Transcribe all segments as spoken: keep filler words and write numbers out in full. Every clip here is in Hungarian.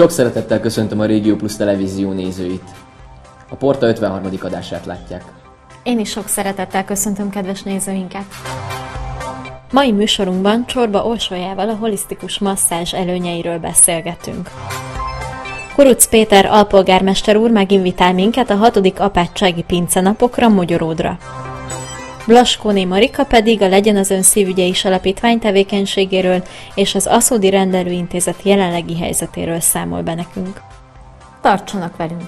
Sok szeretettel köszöntöm a Régió Plus televízió nézőit. A Porta ötvenharmadik adását látják. Én is sok szeretettel köszöntöm kedves nézőinket. Mai műsorunkban Csorba Orsolyával a holisztikus masszázs előnyeiről beszélgetünk. Kuruc Péter alpolgármester úr meginvitál minket a hatodik apátsági pincenapokra Mogyoródra. Blaskóné Marika pedig a Legyen az Ön Szívügye is alapítvány tevékenységéről és az Aszódi Rendelőintézet jelenlegi helyzetéről számol be nekünk. Tartsanak velünk!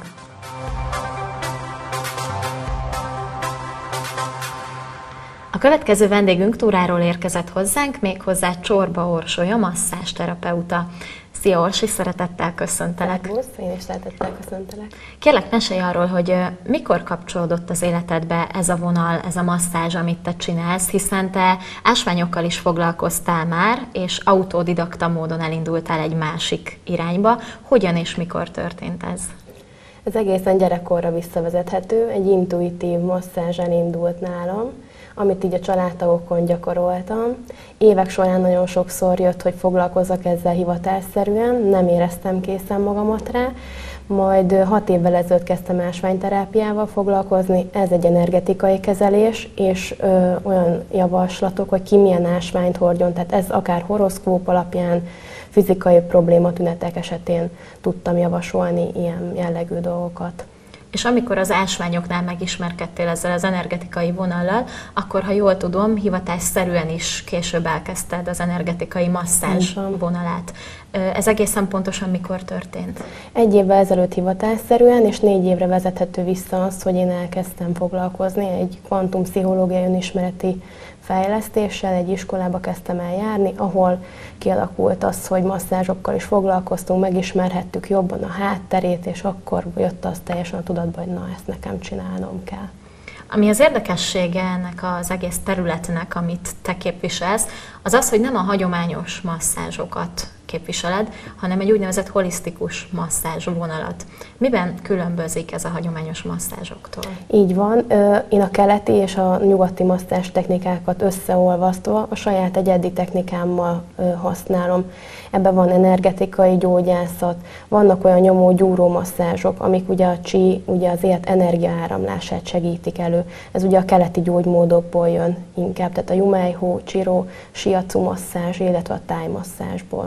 A következő vendégünk túráról érkezett hozzánk, méghozzá Csorba Orsolya masszázsterapeuta. Szia Orsi, szeretettel köszöntelek! Szervusz, én is szeretettel köszöntelek! Kérlek, mesélj arról, hogy mikor kapcsolódott az életedbe ez a vonal, ez a masszázs, amit te csinálsz, hiszen te ásványokkal is foglalkoztál már, és autodidakta módon elindultál egy másik irányba. Hogyan és mikor történt ez? Ez egészen gyerekkorra visszavezethető, egy intuitív masszázs elindult nálam, amit így a családtagokon gyakoroltam. Évek során nagyon sokszor jött, hogy foglalkozzak ezzel hivatásszerűen, nem éreztem készen magamat rá, majd hat évvel ezelőtt kezdtem ásványterápiával foglalkozni, ez egy energetikai kezelés, és ö, olyan javaslatok, hogy ki milyen ásványt hordjon, tehát ez akár horoszkóp alapján, fizikai probléma tünetek esetén tudtam javasolni ilyen jellegű dolgokat. És amikor az ásványoknál megismerkedtél ezzel az energetikai vonallal, akkor, ha jól tudom, hivatásszerűen is később elkezdted az energetikai masszázs vonalát. Ez egészen pontosan mikor történt? Egy évvel ezelőtt hivatásszerűen, és négy évre vezethető vissza az, hogy én elkezdtem foglalkozni egy kvantumpszichológiai önismereti fejlesztéssel, egy iskolába kezdtem el járni, ahol kialakult az, hogy masszázsokkal is foglalkoztunk, megismerhettük jobban a hátterét, és akkor jött az teljesen a tudatba, hogy na, ezt nekem csinálnom kell. Ami az érdekessége ennek az egész területnek, amit te képviselsz, az az, hogy nem a hagyományos masszázsokat képviseled, hanem egy úgynevezett holisztikus masszázs vonalat. Miben különbözik ez a hagyományos masszázsoktól? Így van. Én a keleti és a nyugati masszázs technikákat összeolvasztva a saját egyedi technikámmal használom. Ebben van energetikai gyógyászat, vannak olyan nyomó-gyúró masszázsok, amik ugye a chi, ugye az élet energiaáramlását segítik elő. Ez ugye a keleti gyógymódokból jön inkább, tehát a Jumei-hó, Chiro, Shiatsu masszázs, illetve a Thai masszázsból.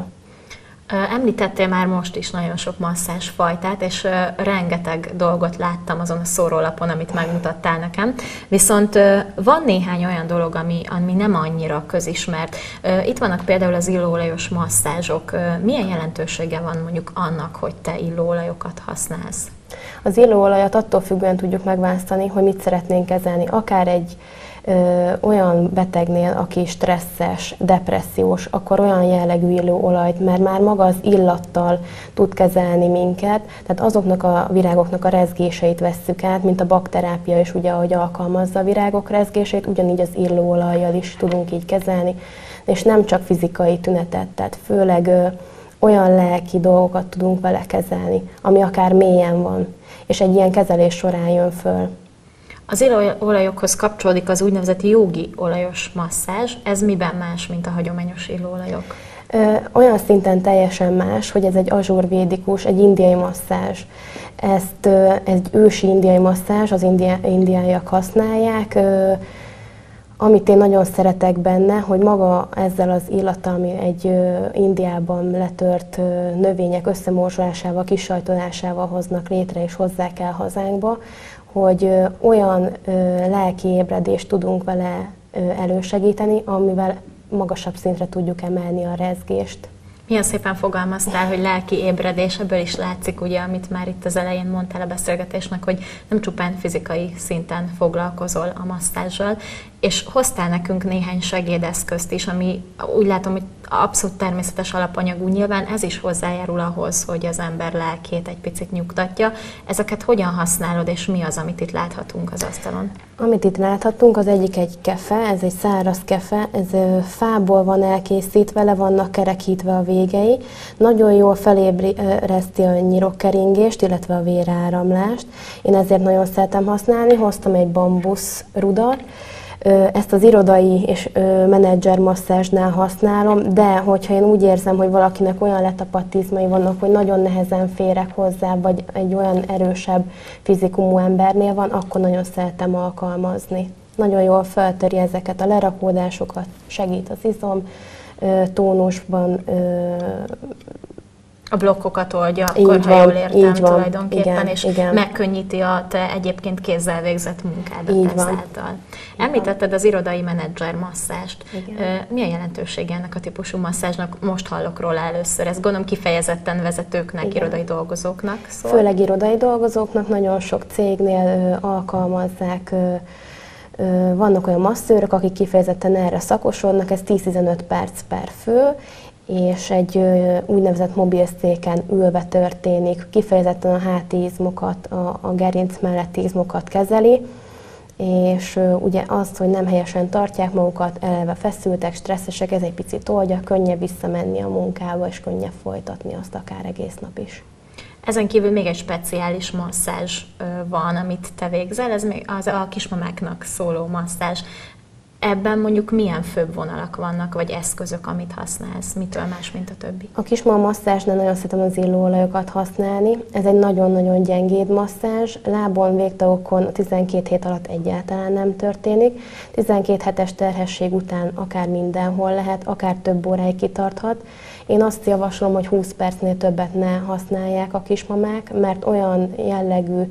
Említettél már most is nagyon sok masszázsfajtát, és rengeteg dolgot láttam azon a szórólapon, amit megmutattál nekem. Viszont van néhány olyan dolog, ami, ami nem annyira közismert. Itt vannak például az illóolajos masszázsok. Milyen jelentősége van mondjuk annak, hogy te illóolajokat használsz? Az illóolajat attól függően tudjuk megválasztani, hogy mit szeretnénk kezelni. Akár egy Ö, olyan betegnél, aki stresszes, depressziós, akkor olyan jellegű illóolajt, mert már maga az illattal tud kezelni minket, tehát azoknak a virágoknak a rezgéseit vesszük át, mint a bakterápia is, ugye, ahogy alkalmazza a virágok rezgését, ugyanígy az illóolajjal is tudunk így kezelni, és nem csak fizikai tünetet, tehát főleg ö, olyan lelki dolgokat tudunk vele kezelni, ami akár mélyen van, és egy ilyen kezelés során jön föl. Az illóolajokhoz kapcsolódik az úgynevezett jógi olajos masszázs. Ez miben más, mint a hagyományos illóolajok? Olyan szinten teljesen más, hogy ez egy azsurvédikus, egy indiai masszázs. Ezt egy ősi indiai masszázs, az indiá, indiaiak használják. Amit én nagyon szeretek benne, hogy maga ezzel az illattal, ami egy Indiában letört növények összemorzsolásával, kisajtolásával hoznak létre és hozzák el hazánkba, hogy olyan lelki ébredést tudunk vele elősegíteni, amivel magasabb szintre tudjuk emelni a rezgést. Milyen szépen fogalmaztál, hogy lelki ébredés, ebből is látszik, ugye, amit már itt az elején mondtál a beszélgetésnek, hogy nem csupán fizikai szinten foglalkozol a masszázsal, és hoztál nekünk néhány segédeszközt is, ami úgy látom, hogy abszolút természetes alapanyagú, nyilván ez is hozzájárul ahhoz, hogy az ember lelkét egy picit nyugtatja. Ezeket hogyan használod, és mi az, amit itt láthatunk az asztalon? Amit itt láthatunk, az egyik egy kefe, ez egy száraz kefe, ez fából van elkészítve, le vannak kerekítve a végei. Nagyon jól felébreszti a nyirokkeringést, illetve a véráramlást. Én ezért nagyon szeretem használni, hoztam egy bambusz rudat, Ezt az irodai és menedzser masszázsnál használom, de hogyha én úgy érzem, hogy valakinek olyan letapadt izmai vannak, hogy nagyon nehezen férek hozzá, vagy egy olyan erősebb fizikumú embernél van, akkor nagyon szeretem alkalmazni. Nagyon jól feltöri ezeket a lerakódásokat, segít az izom tónusban. A blokkokat oldja, akkor ha jól értem tulajdonképpen, igen, és igen. megkönnyíti a te egyébként kézzel végzett munkádat így ezáltal. Említetted az irodai menedzser masszást. Igen. Mi a jelentősége ennek a típusú masszázsnak? Most hallok róla először. Ezt gondolom kifejezetten vezetőknek, igen. irodai dolgozóknak szól. Főleg irodai dolgozóknak, nagyon sok cégnél ö, alkalmazzák. Ö, ö, vannak olyan masszőrök, akik kifejezetten erre szakosodnak, ez tíz-tizenöt perc per fő, és egy ö, úgynevezett mobilszéken ülve történik, kifejezetten a háti izmokat, a, a gerinc melletti izmokat kezeli, és ö, ugye azt, hogy nem helyesen tartják magukat, eleve feszültek, stresszesek, ez egy picit oldja, könnyebb visszamenni a munkába, és könnyebb folytatni azt akár egész nap is. Ezen kívül még egy speciális masszázs ö, van, amit te végzel, ez még az a kismamáknak szóló masszázs. Ebben mondjuk milyen főbb vonalak vannak, vagy eszközök, amit használsz? Mitől más, mint a többi? A kismama masszázsnál nagyon szeretem az illóolajokat használni. Ez egy nagyon-nagyon gyengéd masszázs. Lábon, végtagokon tizenkét hét alatt egyáltalán nem történik. tizenkét hetes terhesség után akár mindenhol lehet, akár több óráig kitarthat. Én azt javaslom, hogy húsz percnél többet ne használják a kismamák, mert olyan jellegű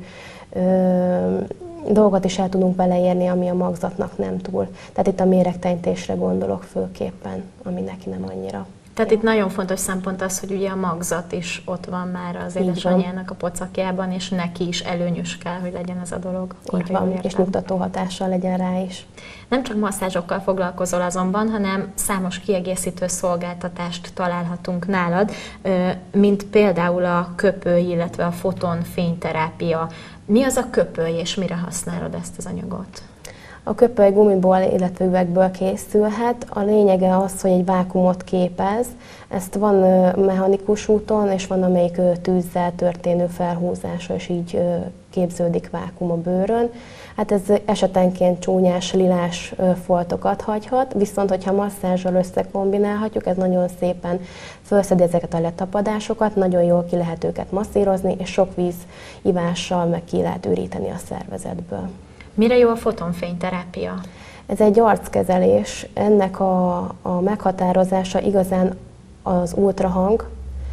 ö, dolgot is el tudunk beleérni, ami a magzatnak nem túl. Tehát itt a méregtenyítésre gondolok főképpen, ami neki nem annyira. Tehát itt nagyon fontos szempont az, hogy ugye a magzat is ott van már az édesanyjának a pocakjában, és neki is előnyös kell, hogy legyen ez a dolog. Így van, és nyugtató hatással legyen rá is. Nem csak masszázsokkal foglalkozol azonban, hanem számos kiegészítő szolgáltatást találhatunk nálad, mint például a köpői, illetve a fotonfényterápia. Mi az a köpői, és mire használod ezt az anyagot? A köpői gumiból, illetve üvegből készülhet. A lényege az, hogy egy vákuumot képez. Ezt van mechanikus úton, és van amelyik tűzzel történő felhúzása, és így képződik vákuum a bőrön. Hát ez esetenként csúnyás, lilás foltokat hagyhat, viszont hogyha masszázsal összekombinálhatjuk, ez nagyon szépen felszedi ezeket a letapadásokat, nagyon jól ki lehet őket masszírozni, és sok víz ivással meg ki lehet üríteni a szervezetből. Mire jó a fotonfényterápia? Ez egy arckezelés, ennek a, a meghatározása igazán az ultrahang.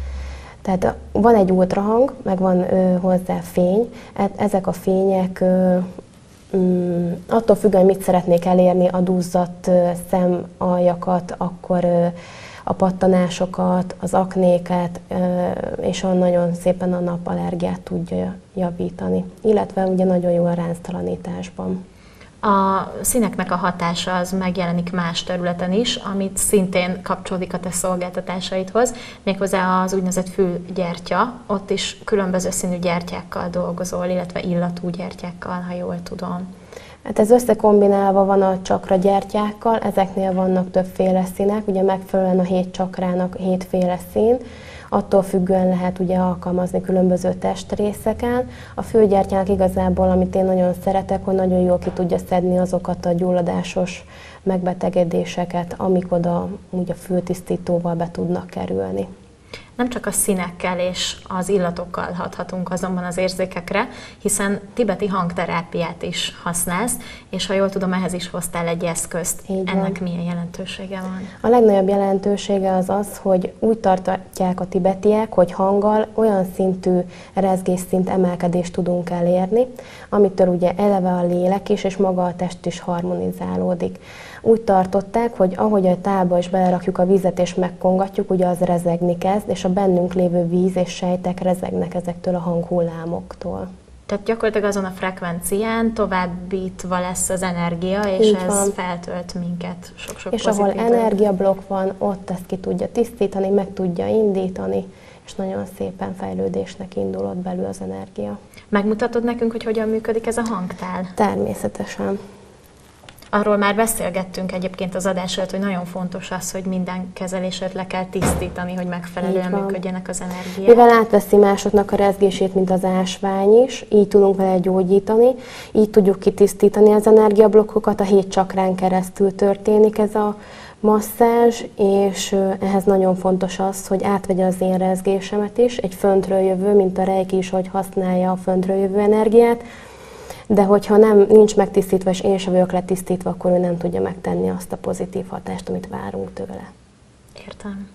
Tehát van egy ultrahang, meg van ö, hozzá fény. Ezek a fények ö, mm, attól függően, mit szeretnék elérni, a duzzadt ö, szemaljakat, akkor ö, a pattanásokat, az aknéket, ö, és olyan nagyon szépen a napallergiát tudja javítani. Illetve ugye nagyon jó a ránctalanításban. A színeknek a hatása az megjelenik más területen is, amit szintén kapcsolódik a te szolgáltatásaidhoz, méghozzá az úgynevezett fülgyertya. Ott is különböző színű gyertyákkal dolgozol, illetve illatú gyertyákkal, ha jól tudom. Hát ez összekombinálva van a csakra gyertyákkal, ezeknél vannak többféle színek, ugye megfelelően a hét csakrának hétféle szín. Attól függően lehet ugye alkalmazni különböző testrészeken. A fülgyertyának igazából, amit én nagyon szeretek, hogy nagyon jól ki tudja szedni azokat a gyulladásos megbetegedéseket, amik oda úgy a fültisztítóval be tudnak kerülni. Nem csak a színekkel és az illatokkal hathatunk azonban az érzékekre, hiszen tibeti hangterápiát is használsz, és ha jól tudom, ehhez is hoztál egy eszközt. Ennek milyen jelentősége van? A legnagyobb jelentősége az az, hogy úgy tartják a tibetiek, hogy hanggal olyan szintű rezgésszint, emelkedést tudunk elérni, amitől ugye eleve a lélek is, és maga a test is harmonizálódik. Úgy tartották, hogy ahogy a tálba is belerakjuk a vizet és megkongatjuk, ugye az rezegni kezd, és a bennünk lévő víz és sejtek rezegnek ezektől a hanghullámoktól. Tehát gyakorlatilag azon a frekvencián továbbítva lesz az energia, és így ez van. feltölt minket sok-sok És pozitív ahol energiablokk van, ott ezt ki tudja tisztítani, meg tudja indítani, és nagyon szépen fejlődésnek indul ott belül az energia. Megmutatod nekünk, hogy hogyan működik ez a hangtál? Természetesen. Arról már beszélgettünk egyébként az adás előtt, hogy nagyon fontos az, hogy minden kezelését le kell tisztítani, hogy megfelelően működjenek az energiák. Mivel átveszi másoknak a rezgését, mint az ásvány is, így tudunk vele gyógyítani, így tudjuk kitisztítani az energiablokkokat, a hét csakrán keresztül történik ez a masszázs, és ehhez nagyon fontos az, hogy átvegye az én rezgésemet is, egy föntről jövő, mint a reiki is, hogy használja a föntről jövő energiát, de hogyha nem, nincs megtisztítva, és én sem vagyok letisztítva, akkor ő nem tudja megtenni azt a pozitív hatást, amit várunk tőle. Értem.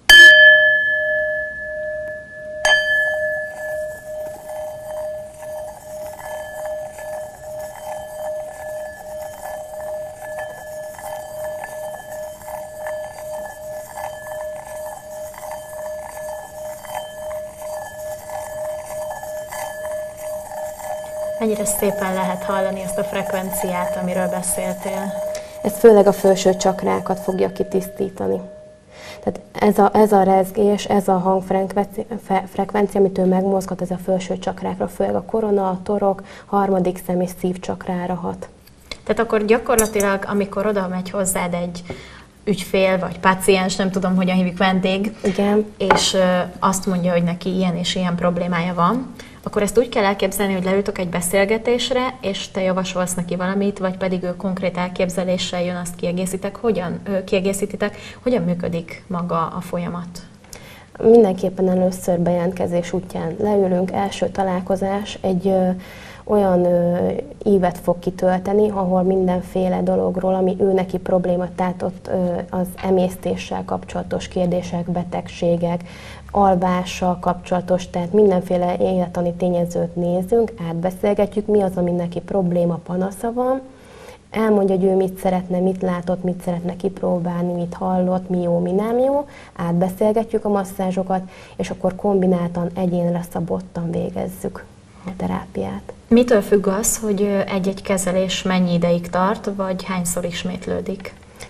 Mennyire szépen lehet hallani ezt a frekvenciát, amiről beszéltél? Ez főleg a felső csakrákat fogja kitisztítani. Tehát ez a, ez a rezgés, ez a hangfrekvencia, amit ő megmozgat, ez a felső csakrákra, főleg a korona, a torok, harmadik szem és szívcsakrára hat. Tehát akkor gyakorlatilag, amikor oda megy hozzád egy ügyfél, vagy páciens, nem tudom, hogyan hívjuk, vendég, igen, és azt mondja, hogy neki ilyen és ilyen problémája van, akkor ezt úgy kell elképzelni, hogy leültök egy beszélgetésre, és te javasolsz neki valamit, vagy pedig ő konkrét elképzeléssel jön, azt kiegészítek. Hogyan, kiegészítitek, hogyan működik maga a folyamat? Mindenképpen először bejelentkezés útján leülünk, első találkozás, egy ö, olyan ö, ívet fog kitölteni, ahol mindenféle dologról, ami ő neki probléma, tehát ott ö, az emésztéssel kapcsolatos kérdések, betegségek, alvással kapcsolatos, tehát mindenféle élettani tényezőt nézünk, átbeszélgetjük, mi az, ami neki probléma, panasza van, elmondja, hogy ő mit szeretne, mit látott, mit szeretne kipróbálni, mit hallott, mi jó, mi nem jó, átbeszélgetjük a masszázsokat, és akkor kombináltan, egyénre szabottan végezzük a terápiát. Mitől függ az, hogy egy-egy kezelés mennyi ideig tart, vagy hányszor ismétlődik?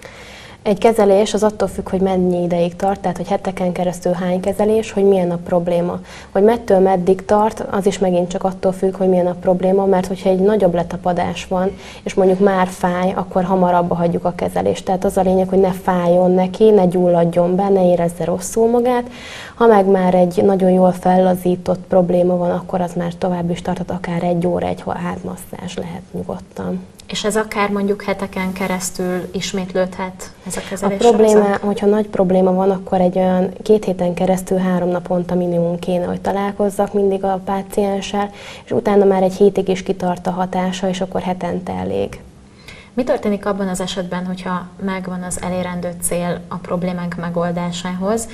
Egy kezelés az attól függ, hogy mennyi ideig tart, tehát hogy heteken keresztül hány kezelés, hogy milyen a probléma. Hogy mettől meddig tart, az is megint csak attól függ, hogy milyen a probléma, mert hogyha egy nagyobb letapadás van, és mondjuk már fáj, akkor hamarabb hagyjuk a kezelést. Tehát az a lényeg, hogy ne fájjon neki, ne gyulladjon be, ne érezze rosszul magát. Ha meg már egy nagyon jól fellazított probléma van, akkor az már tovább is tarthat, akár egy óra, egy hátmasszázs lehet nyugodtan. És ez akár mondjuk heteken keresztül ismétlődhet ez a kezelés? A probléma, hogyha nagy probléma van, akkor egy olyan két héten keresztül három naponta minimum kéne, hogy találkozzak mindig a pácienssel, és utána már egy hétig is kitart a hatása, és akkor hetente elég. Mi történik abban az esetben, hogyha megvan az elérendő cél a problémánk megoldásához?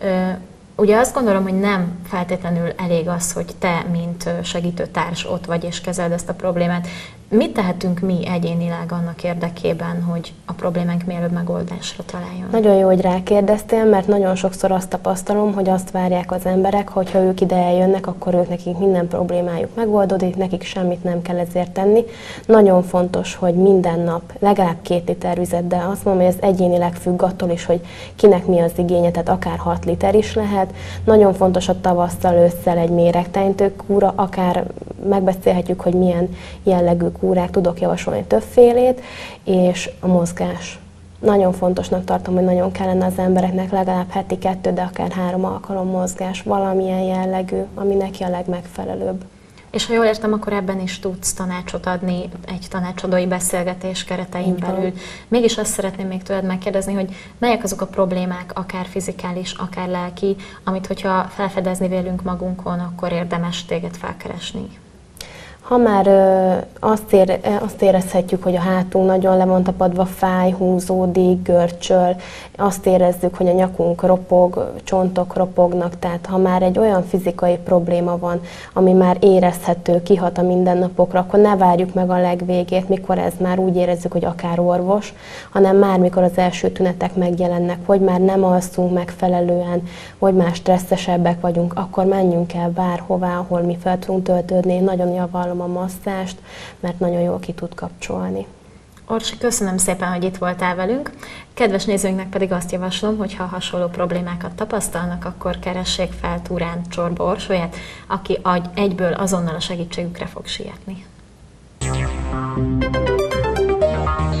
Ugye azt gondolom, hogy nem feltétlenül elég az, hogy te, mint segítőtárs ott vagy és kezeld ezt a problémát. Mit tehetünk mi egyénileg annak érdekében, hogy a problémánk mielőbb megoldásra találjon? Nagyon jó, hogy rákérdeztél, mert nagyon sokszor azt tapasztalom, hogy azt várják az emberek, hogy ha ők ide eljönnek, akkor ők nekik minden problémájuk megoldódik, nekik semmit nem kell ezért tenni. Nagyon fontos, hogy minden nap legalább két liter vizet, de azt mondom, hogy ez egyénileg függ attól is, hogy kinek mi az igénye, tehát akár hat liter is lehet. Nagyon fontos a tavasszal, ősszel egy méregtelenítő kúra, akár megbeszélhetjük, hogy milyen jellegű kúrák, tudok javasolni többfélét, és a mozgás. Nagyon fontosnak tartom, hogy nagyon kellene az embereknek legalább heti kettő, de akár három alkalom mozgás, valamilyen jellegű, ami neki a legmegfelelőbb. És ha jól értem, akkor ebben is tudsz tanácsot adni egy tanácsadói beszélgetés keretein belül. Mégis azt szeretném még tőled megkérdezni, hogy melyek azok a problémák, akár fizikális, akár lelki, amit hogyha felfedezni vélünk magunkon, akkor érdemes téged felkeresni? Ha már ö, azt, ér, azt érezhetjük, hogy a hátunk nagyon le van tapadva, fáj, húzódik, görcsöl, azt érezzük, hogy a nyakunk ropog, csontok ropognak, tehát ha már egy olyan fizikai probléma van, ami már érezhető, kihat a mindennapokra, akkor ne várjuk meg a legvégét, mikor ez már úgy érezzük, hogy akár orvos, hanem már mikor az első tünetek megjelennek, hogy már nem alszunk megfelelően, hogy már stresszesebbek vagyunk, akkor menjünk el bárhová, ahol mi fel tudunk töltődni. Nagyon javallom a masszást, mert nagyon jól ki tud kapcsolni. Orsi, köszönöm szépen, hogy itt voltál velünk. Kedves nézőinknek pedig azt javaslom, hogy ha hasonló problémákat tapasztalnak, akkor keressék fel Turán Csorba Orsolyát, aki egyből azonnal a segítségükre fog sietni.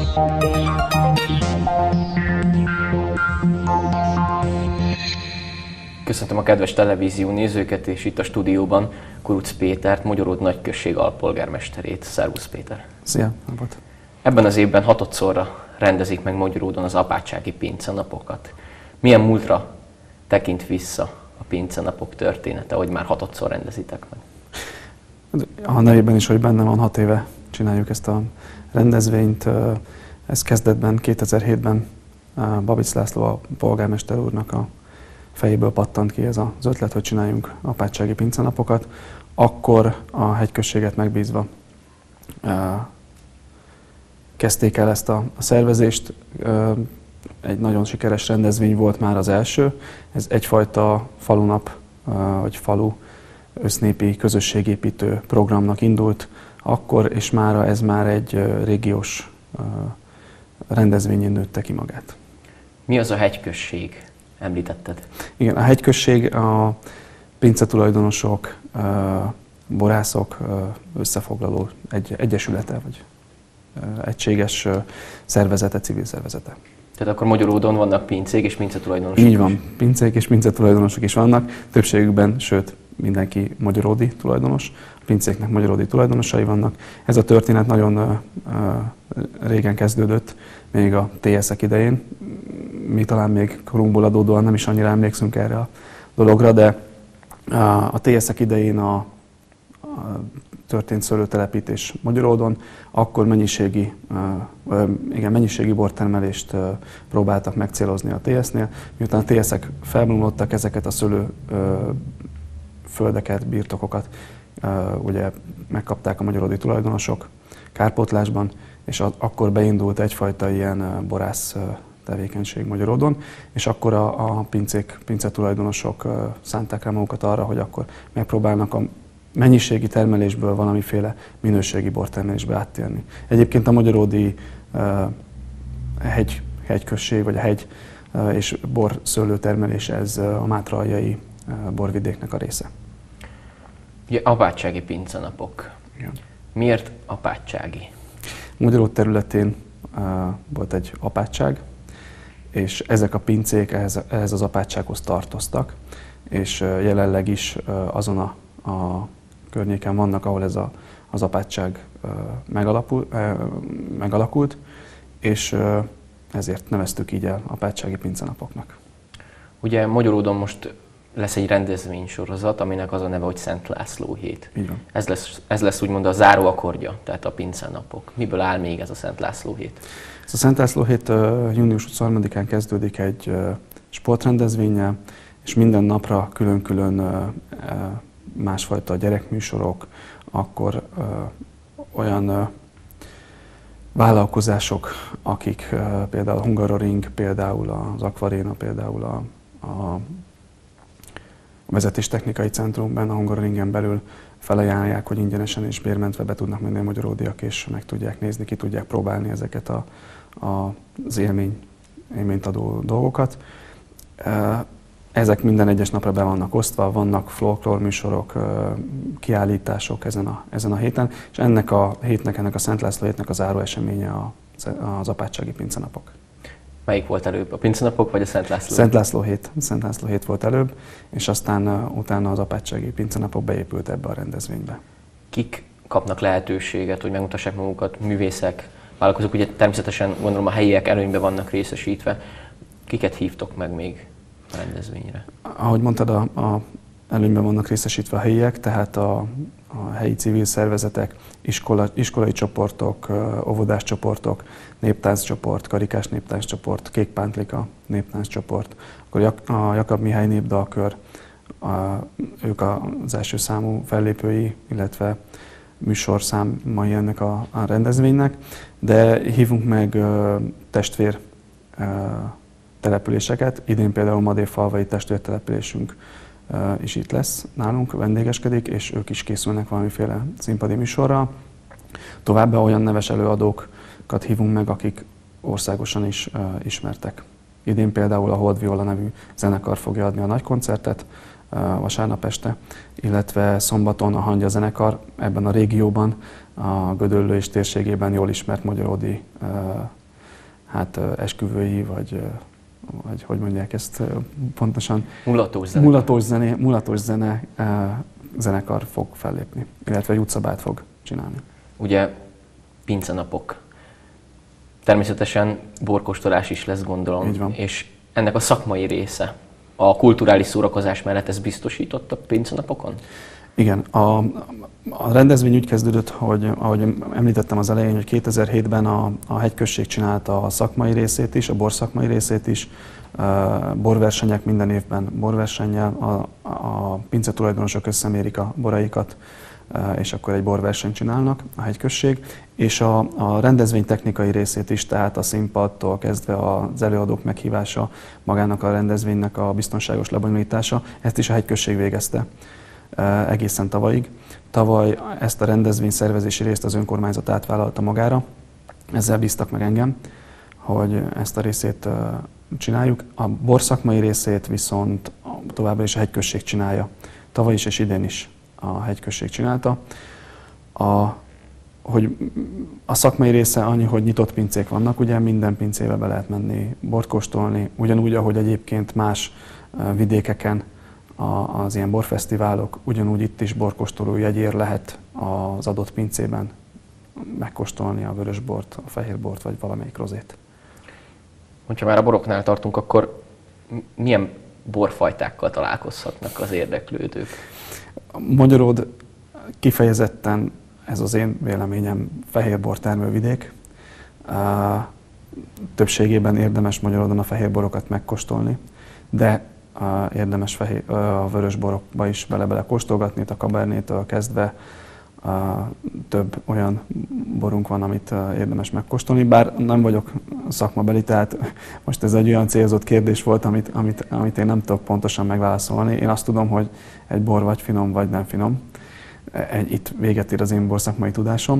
Köszöntöm a kedves televízió nézőket, és itt a stúdióban Kuruc Pétert, Magyaród nagyközség alpolgármesterét. Szervusz Péter! Szia! Napot. Ebben az évben hatodszorra rendezik meg Magyaródon az apátsági pincenapokat. Milyen múltra tekint vissza a pincenapok története, hogy már hatodszor rendezitek meg? A nevében is, hogy benne van, hat éve csináljuk ezt a rendezvényt. Ez kezdetben, kétezer-hétben Babic László a polgármester úrnak a fejéből pattant ki ez az ötlet, hogy csináljunk apátsági pincenapokat. Akkor a hegyközséget megbízva kezdték el ezt a szervezést. Egy nagyon sikeres rendezvény volt már az első. Ez egyfajta falunap, vagy falu össznépi közösségépítő programnak indult akkor, és mára ez már egy régiós rendezvényén nőtte ki magát. Mi az a hegyközség? Említetted. Igen, a hegyközség a pincetulajdonosok, borászok összefoglaló egy egyesülete, vagy egységes szervezete, civil szervezete. Tehát akkor Magyaródon vannak pincék és pincetulajdonosok. Így van, pincék és pincetulajdonosok is vannak, többségükben, sőt, mindenki magyaródi tulajdonos, a pincéknek magyaródi tulajdonosai vannak. Ez a történet nagyon uh, régen kezdődött, még a té eszek idején. Mi talán még korunkból adódóan nem is annyira emlékszünk erre a dologra, de uh, a té eszek idején a, a történt szőlőtelepítés Magyaródon, akkor mennyiségi, uh, igen, mennyiségi bortermelést uh, próbáltak megcélozni a té esznél. Miután a té eszek felbomlottak, ezeket a szőlő uh, földeket, birtokokat uh, ugye megkapták a magyaródi tulajdonosok kárpótlásban, és a, akkor beindult egyfajta ilyen uh, borász uh, tevékenység Magyaródon, és akkor a, a pincék, pincetulajdonosok uh, szánták rá magukat arra, hogy akkor megpróbálnak a mennyiségi termelésből valamiféle minőségi bortermelésbe áttérni. Egyébként a magyaródi uh, hegy, hegyközség, vagy a hegy uh, és borszőlőtermelés, ez uh, a mátra-aljai uh, borvidéknek a része. Ugye apátsági pincenapok. Igen. Miért apátsági? Magyaród területén uh, volt egy apátság, és ezek a pincék ehhez, ehhez az apátsághoz tartoztak, és uh, jelenleg is uh, azon a, a környéken vannak, ahol ez a, az apátság uh, megalapul, uh, megalakult, és uh, ezért neveztük így el apátsági pincenapoknak. Ugye Magyaródon most lesz egy rendezvénysorozat, aminek az a neve, hogy Szent László hét. Így van. Ez lesz, ez lesz úgymond a záró akkordja, tehát a pincenapok. Miből áll még ez a Szent László hét? Ez a Szent László hét uh, június huszonharmadikán kezdődik egy uh, sportrendezvénnyel, és minden napra külön-külön uh, uh, másfajta gyerekműsorok, akkor uh, olyan uh, vállalkozások, akik uh, például a Hungaroring, például az Aquarena, például a, a vezetéstechnikai centrumban, a Hungaroringen belül felajánlják, hogy ingyenesen és bérmentve be tudnak menni a magyaródiak, és meg tudják nézni, ki tudják próbálni ezeket a, a, az élmény, élményt adó dolgokat. Uh, Ezek minden egyes napra be vannak osztva, vannak folklór műsorok, kiállítások ezen a, ezen a héten, és ennek a hétnek, ennek a Szent László hétnek a záró eseménye az apátsági pincenapok. Melyik volt előbb, a pincenapok vagy a Szent László? Szent László hét. Szent László hét volt előbb, és aztán utána az apátsági pincenapok beépült ebbe a rendezvénybe. Kik kapnak lehetőséget, hogy megmutassák magukat, művészek, vállalkozók? Ugye természetesen gondolom a helyiek előnyben vannak részesítve. Kiket hívtok meg még a rendezvényre? Ahogy mondtad, a, a előnyben vannak részesítve a helyiek, tehát a, a helyi civil szervezetek, iskola, iskolai csoportok, óvodás csoportok, néptánccsoport, karikás néptánccsoport, kékpántlika néptánccsoport, akkor a Jakab Mihály népdalkör, a, ők az első számú fellépői, illetve műsorszámai ennek a, a rendezvénynek, de hívunk meg ö, testvér ö, településeket, idén például Madéfalvai testvértelepülésünk ö, is itt lesz nálunk, vendégeskedik, és ők is készülnek valamiféle színpadi műsorral. Továbbá olyan neves előadókat hívunk meg, akik országosan is ö, ismertek. Idén például a Hold Viola nevű zenekar fogja adni a nagy koncertet vasárnap este, illetve szombaton a Hangya zenekar ebben a régióban, a Gödöllő és térségében jól ismert magyaródi hát esküvői, vagy, vagy hogy mondják ezt pontosan? Mulatós zene. Mulatós zene, mulatós zene zenekar fog fellépni, illetve egy utcabát fog csinálni. Ugye pincenapok. Természetesen borkóstolás is lesz, gondolom. Így van. És ennek a szakmai része, a kulturális szórakozás mellett ez biztosított a pincenapokon? Igen, a, a rendezvény úgy kezdődött, hogy ahogy említettem az elején, hogy kétezer-hétben a, a hegyközség csinálta a szakmai részét is, a borszakmai részét is, uh, borversenyek minden évben borversennyel, a, a pince tulajdonosok összemérik a boraikat, uh, és akkor egy borversenyt csinálnak a hegyközség, és a, a rendezvény technikai részét is, tehát a színpadtól kezdve az előadók meghívása, magának a rendezvénynek a biztonságos lebonyolítása, ezt is a hegyközség végezte egészen tavalyig. Tavaly ezt a rendezvény szervezési részt az önkormányzat átvállalta magára. Ezzel bíztak meg engem, hogy ezt a részét csináljuk. A borszakmai részét viszont továbbra is a hegyközség csinálja. Tavaly is és idén is a hegyközség csinálta. A, hogy a szakmai része annyi, hogy nyitott pincék vannak, ugye minden pincébe be lehet menni bort kóstolni, ugyanúgy, ahogy egyébként más vidékeken az ilyen borfesztiválok, ugyanúgy itt is borkóstoló jegyér lehet az adott pincében megkóstolni a vörösbort, a fehérbort vagy valamelyik rozét. Hogyha már a boroknál tartunk, akkor milyen borfajtákkal találkozhatnak az érdeklődők? Magyaród kifejezetten, ez az én véleményem, fehérbor termővidék. Többségében érdemes Magyaródon a fehérborokat megkóstolni, de érdemes fehér, a vörösborokba is bele-bele kóstolgatni, a Cabernet-től kezdve több olyan borunk van, amit érdemes megkóstolni, bár nem vagyok szakmabeli, tehát most ez egy olyan célzott kérdés volt, amit, amit, amit én nem tudok pontosan megválaszolni. Én azt tudom, hogy egy bor vagy finom, vagy nem finom. Egy, itt véget ér az én borszakmai tudásom,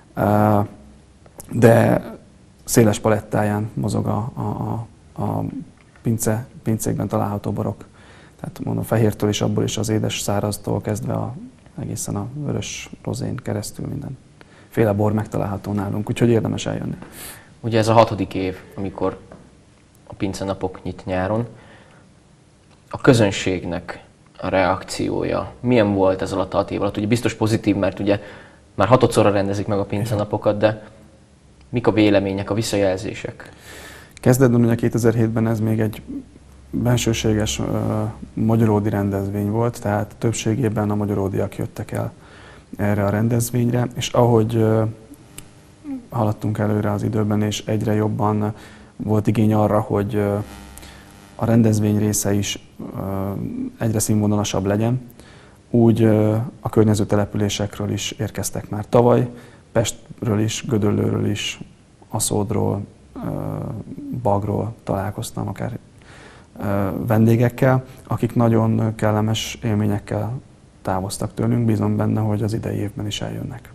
de széles palettáján mozog a, a, a pince, pincékben található borok. Tehát mondom, fehértől és abból is az édes száraztól kezdve a, egészen a vörös rozén keresztül minden féle bor megtalálható nálunk, úgyhogy érdemes eljönni. Ugye ez a hatodik év, amikor a pincenapok nyit nyáron. A közönségnek a reakciója milyen volt ez alatt a hat év alatt? Ugye biztos pozitív, mert ugye már hatodszorra rendezik meg a pincenapokat, de mik a vélemények, a visszajelzések? Kezdetben ugye kétezer-hétben ez még egy bensőséges uh, magyaródi rendezvény volt, tehát többségében a magyaródiak jöttek el erre a rendezvényre, és ahogy uh, haladtunk előre az időben, és egyre jobban volt igény arra, hogy uh, a rendezvény része is uh, egyre színvonalasabb legyen, úgy uh, a környező településekről is érkeztek már tavaly, Pestről is, Gödöllőről is, Aszódról, Bagról találkoztam akár vendégekkel, akik nagyon kellemes élményekkel távoztak tőlünk, bízom benne, hogy az idei évben is eljönnek.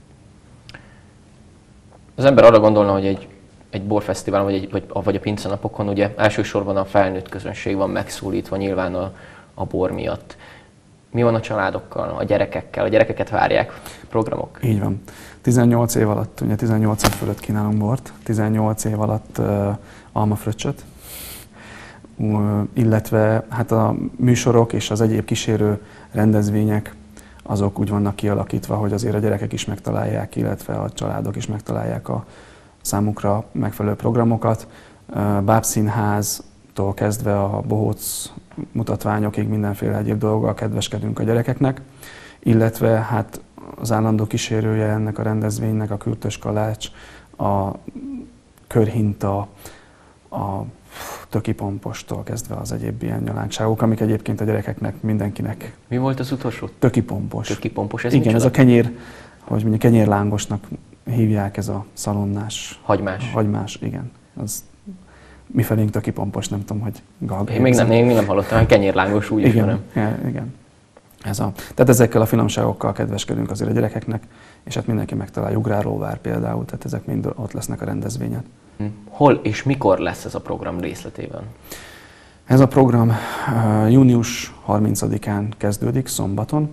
Az ember arra gondolna, hogy egy, egy borfesztivál vagy, egy, vagy, vagy a pincenapokon ugye elsősorban a felnőtt közönség van megszólítva nyilván a, a bor miatt. Mi van a családokkal, a gyerekekkel? A gyerekeket várják programok? Így van. tizennyolc év alatt, ugye tizennyolc év fölött kínálunk bort, tizennyolc év alatt uh, almafröccsöt, uh, illetve hát a műsorok és az egyéb kísérő rendezvények azok úgy vannak kialakítva, hogy azért a gyerekek is megtalálják, illetve a családok is megtalálják a számukra megfelelő programokat. Uh, Bábszínháztól kezdve a bohóc mutatványokig mindenféle egyéb dolggal kedveskedünk a gyerekeknek, illetve hát az állandó kísérője ennek a rendezvénynek a kürtös kalács, a körhinta, a tökipompostól kezdve az egyéb ilyen nyaláncságok, amik egyébként a gyerekeknek, mindenkinek. Mi volt az utolsó? Tökipompos. Tökipompos, ez igen, micsoda? Ez a kenyér, hogy mondjuk kenyérlángosnak hívják, ez a szalonnás. Hagymás. Hagymás, igen. Az mi felénk tökipompos, nem tudom, hogy galga. Én még nem, én még nem hallottam, hogy kenyérlángos úgy igen, is van. Igen. Ez a, tehát ezekkel a finomságokkal kedveskedünk azért a gyerekeknek, és hát mindenki megtalálja, Ugráróvár például, tehát ezek mind ott lesznek a rendezvényen. Hol és mikor lesz ez a program részletében? Ez a program uh, június harmincadikán kezdődik, szombaton.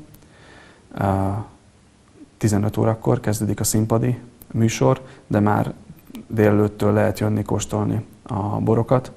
Uh, tizenöt órakor kezdődik a színpadi műsor, de már délelőttől lehet jönni kóstolni a borokat.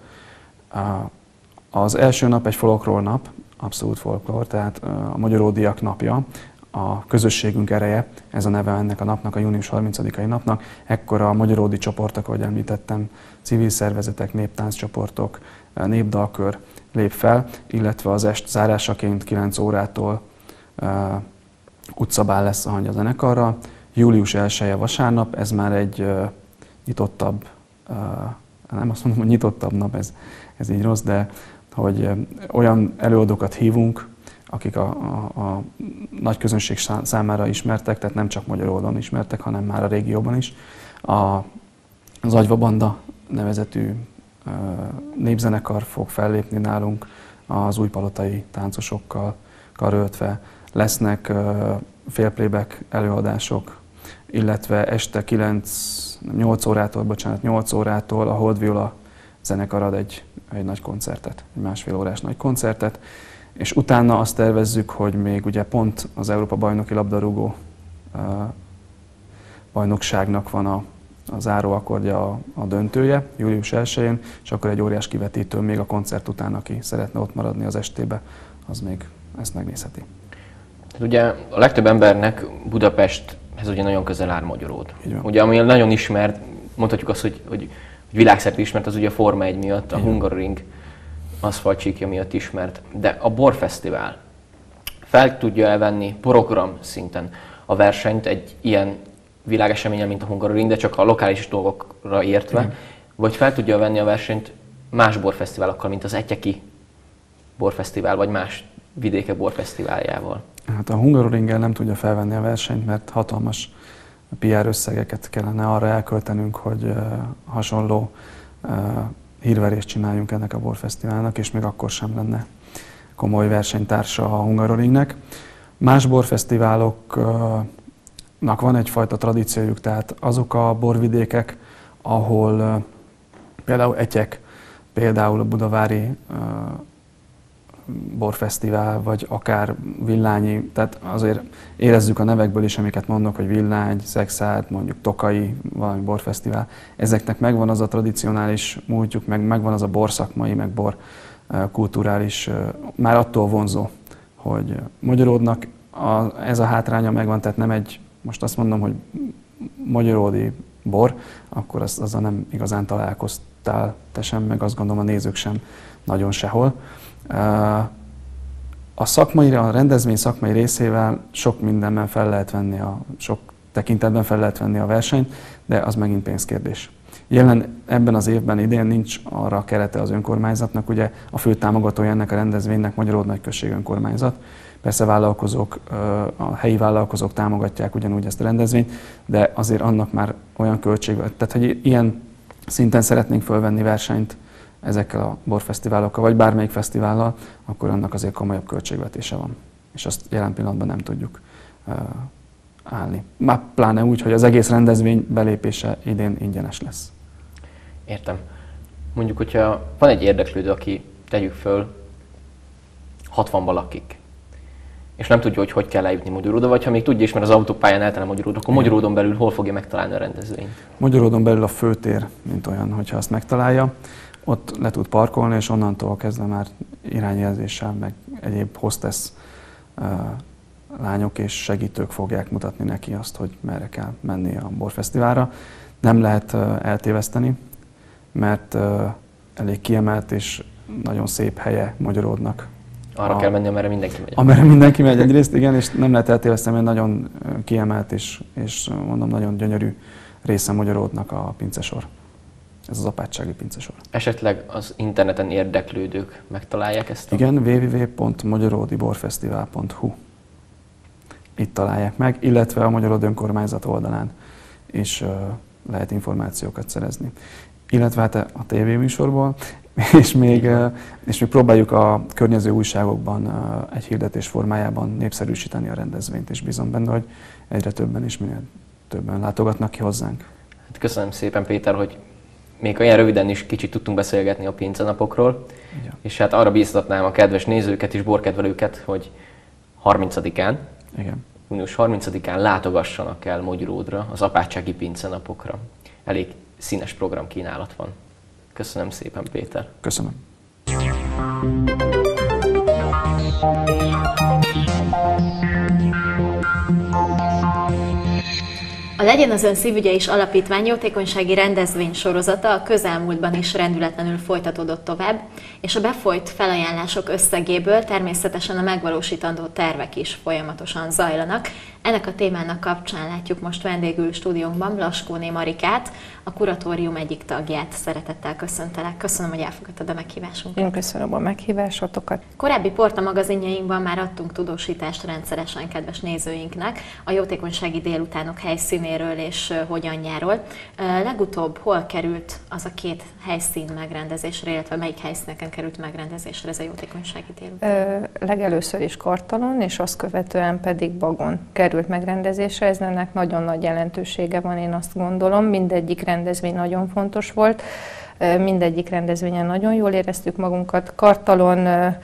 Az első nap egy folklór nap, abszolút folklór, tehát a magyaródiak napja, a közösségünk ereje, ez a neve ennek a napnak, a június harmincadikai napnak. Ekkor a magyaródi csoportok, ahogy említettem, civil szervezetek, néptánccsoportok, népdalkör lép fel, illetve az est zárásaként kilenc órától uh, utcabál lesz a Hangya zenekarral. július elseje vasárnap, ez már egy uh, nyitottabb, uh, nem azt mondom, hogy nyitottabb nap, ez, ez így rossz, de hogy uh, olyan előadókat hívunk, akik a, a, a nagy közönség számára ismertek, tehát nem csak Magyaródon ismertek, hanem már a régióban is. A, az Agyva Banda nevezetű uh, népzenekar fog fellépni nálunk az újpalotai táncosokkal karöltve. Lesznek uh, félplayback előadások, illetve este kilenc, nyolc órától, bocsánat, nyolc órától a Hold Viola zenekar ad egy, egy nagy koncertet, egy másfél órás nagy koncertet. És utána azt tervezzük, hogy még ugye pont az Európa bajnoki labdarúgó uh, bajnokságnak van a, a záróakkordja, a, a döntője, július elsején, és akkor egy óriás kivetítő még a koncert után, aki szeretne ott maradni az estébe, az még ezt megnézheti. Ugye a legtöbb embernek Budapesthez ugye nagyon közel áll Magyaród. Ugye ami nagyon ismert, mondhatjuk azt, hogy, hogy, hogy világszerte ismert, az ugye a Forma egy miatt, a Hungaroring aszfaltcsíkja miatt ismert, de a borfesztivál fel tudja elvenni program szinten a versenyt egy ilyen világeseményen, mint a Hungaroring, de csak a lokális dolgokra értve, mm. vagy fel tudja venni a versenyt más borfesztiválokkal, mint az Etyeki borfesztivál, vagy más vidékek borfesztiváljával? Hát a Hungaroringgel nem tudja felvenni a versenyt, mert hatalmas pé er összegeket kellene arra elköltenünk, hogy uh, hasonló uh, hírverést csináljunk ennek a borfesztiválnak, és még akkor sem lenne komoly versenytársa a Hungaroringnek. Más borfesztiváloknak van egyfajta tradíciójuk, tehát azok a borvidékek, ahol például Etyek, például a budavári borfesztivál, vagy akár Villányi, tehát azért érezzük a nevekből is, amiket mondok, hogy Villány, Szexárd, mondjuk Tokai, valami borfesztivál. Ezeknek megvan az a tradicionális múltjuk, meg megvan az a borszakmai, meg bor kulturális, már attól vonzó, hogy Magyaródnak a, ez a hátránya megvan, tehát nem egy, most azt mondom, hogy magyaródi bor, akkor az, azzal nem igazán találkoztál te sem, meg azt gondolom a nézők sem nagyon sehol. A szakmai, a rendezvény szakmai részével sok mindenben fel lehet venni, a, sok tekintetben fel lehet venni a versenyt, de az megint pénzkérdés. Jelen ebben az évben idén nincs arra kerete az önkormányzatnak, ugye a fő támogatója ennek a rendezvénynek Magyaród Nagyközség önkormányzat. Persze vállalkozók, a helyi vállalkozók támogatják ugyanúgy ezt a rendezvényt, de azért annak már olyan költsége, tehát hogy ilyen szinten szeretnénk fölvenni versenyt ezekkel a borfesztiválokkal, vagy bármelyik fesztivállal, akkor annak azért komolyabb költségvetése van. És azt jelen pillanatban nem tudjuk uh, állni. Már pláne úgy, hogy az egész rendezvény belépése idén ingyenes lesz. Értem. Mondjuk, hogyha van egy érdeklődő, aki tegyük föl hatvanban lakik, és nem tudja, hogy hogy kell eljutni Magyaródra, vagy ha még tudja is, mert az autópályán eltelen Magyaródra, akkor Magyaródon belül hol fogja megtalálni a rendezvényt? Magyaródon belül a főtér, mint olyan, hogyha azt megtalálja. Ott le tud parkolni, és onnantól kezdve már irányjelzéssel, meg egyéb hostess uh, lányok és segítők fogják mutatni neki azt, hogy merre kell menni a borfesztiválra. Nem lehet uh, eltéveszteni, mert uh, elég kiemelt és nagyon szép helye Magyaródnak. Arra a, kell menni, amerre mindenki megy. Amerre mindenki megy egyrészt, igen, és nem lehet eltéveszteni, mert nagyon kiemelt és, és mondom, nagyon gyönyörű része Magyaródnak a pincesor. Ez az apátsági pincesor. Esetleg az interneten érdeklődők megtalálják ezt? A... Igen, double-u double-u double-u pont magyarodiborfesztivál pont hu. Itt találják meg, illetve a Magyaród önkormányzat oldalán is uh, lehet információkat szerezni. Illetve hát a tévéműsorból, és még, uh, és még próbáljuk a környező újságokban uh, egy hirdetés formájában népszerűsíteni a rendezvényt, és bízom benne, hogy egyre többen és minél többen látogatnak ki hozzánk. Hát köszönöm szépen, Péter, hogy még olyan röviden is kicsit tudtunk beszélgetni a pincenapokról, igen. És hát arra bíztatnám a kedves nézőket és borkedvelőket, hogy harmincadikán, igen. június harmincadikán látogassanak el Magyaródra az apátsági pincenapokra. Elég színes programkínálat van. Köszönöm szépen, Péter. Köszönöm. A Legyen az Ön Szívügye is Alapítvány jótékonysági rendezvény sorozata a közelmúltban is rendületlenül folytatódott tovább, és a befolyt felajánlások összegéből természetesen a megvalósítandó tervek is folyamatosan zajlanak. Ennek a témának kapcsán látjuk most vendégül stúdiónkban Blaskóné Marikát, a kuratórium egyik tagját. Szeretettel köszöntelek. Köszönöm, hogy elfogadtad a meghívásunkat. Én köszönöm a meghívásotokat. Korábbi Porta magazinjainkban már adtunk tudósítást rendszeresen kedves nézőinknek a jótékonysági délutánok helyszínéről és hogyanjáról. Legutóbb hol került az a két helyszín megrendezésre, illetve melyik helyszíneken került megrendezésre ez a jótékonysági délután? Ö, legelőször is Kartalon, és azt követően pedig Bagon került megrendezésre. Ez ennek nagyon nagy jelentősége van, én azt gondolom. Mindegyik rendezvény nagyon fontos volt. Mindegyik rendezvényen nagyon jól éreztük magunkat. Kartalon